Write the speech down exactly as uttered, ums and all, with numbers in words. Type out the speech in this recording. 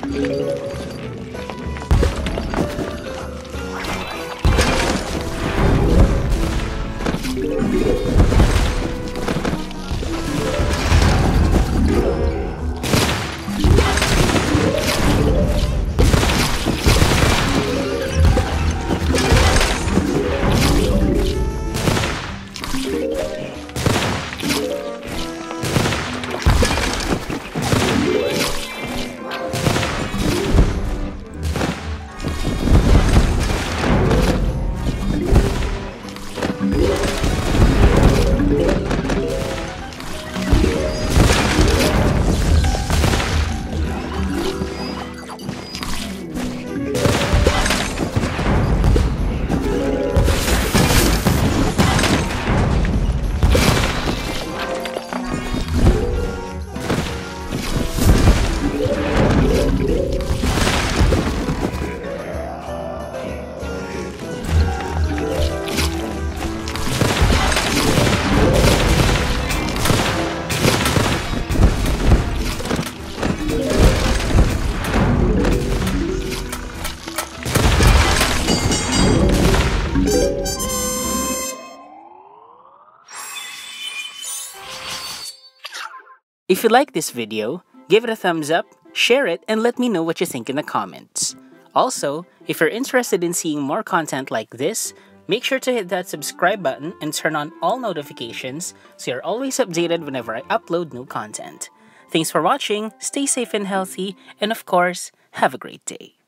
If you like this video, give it a thumbs up, share it, and let me know what you think in the comments. Also, if you're interested in seeing more content like this, make sure to hit that subscribe button and turn on all notifications so you're always updated whenever I upload new content. Thanks for watching, stay safe and healthy, and of course, have a great day.